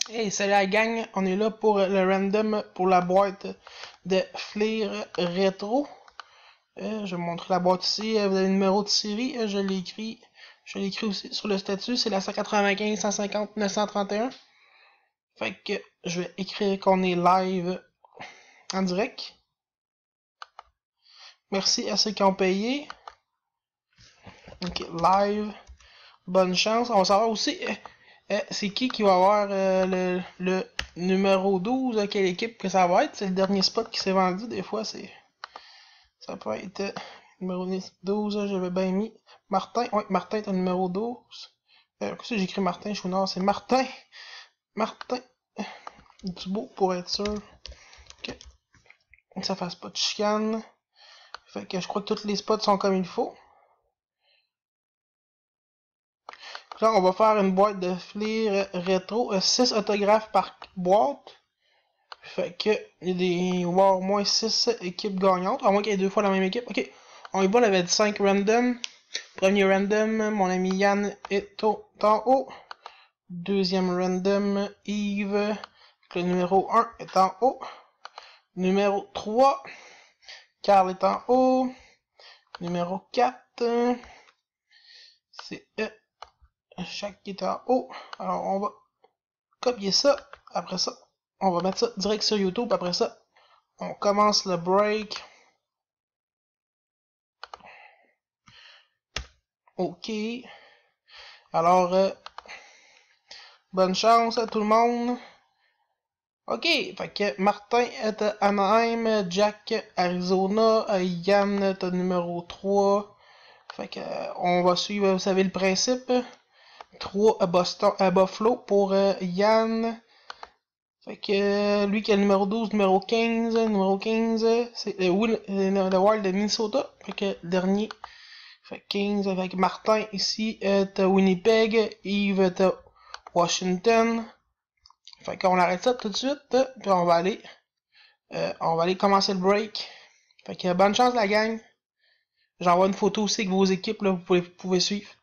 Hey, salut la gang, on est là pour le random pour la boîte de Fleer Rétro. Je vais vous montrer la boîte ici, vous avez le numéro de série, je l'ai écrit aussi sur le statut, c'est la 195 150 931. Fait que je vais écrire qu'on est live en direct. Merci à ceux qui ont payé. Ok, live. Bonne chance. On va savoir aussi c'est qui va avoir le numéro 12, quelle équipe que ça va être. C'est le dernier spot qui s'est vendu. Des fois, ça peut être numéro 12, j'avais bien mis. Martin, ouais, Martin est un numéro 12. Qu'est-ce que j'écris Martin Chouinard? C'est Martin. Martin Dubois pour être sûr que ça fasse pas de chicane. Fait que je crois que tous les spots sont comme il faut. Là, on va faire une boîte de Fleer rétro, 6 autographes par boîte. Fait que il va y avoir au moins 6 équipes gagnantes, à moins qu'il y ait deux fois la même équipe. Ok, on y va, on avait 5 random. Premier random, mon ami Yann est en haut. Deuxième random, Yves, le numéro 1 est en haut. Numéro 3, Carl est en haut. Numéro 4, c'est Chaque qui est en haut. Alors on va copier ça. Après ça, on va mettre ça direct sur YouTube. Après ça, on commence le break. Ok. Alors, bonne chance à tout le monde. Ok, fait que Martin est à Anaheim, Jack Arizona, Yann est au numéro 3. Fait que on va suivre, vous savez le principe. 3 à Boston, à Buffalo pour Yann. Fait que lui qui a le numéro 12, numéro 15, c'est le Wild de Minnesota. Fait que dernier. Fait que 15 avec Martin ici est à Winnipeg, Yves est à Washington. Fait qu'on arrête ça tout de suite, puis on va aller commencer le break. Fait que bonne chance la gang. J'envoie une photo aussi avec vos équipes là, vous pouvez suivre.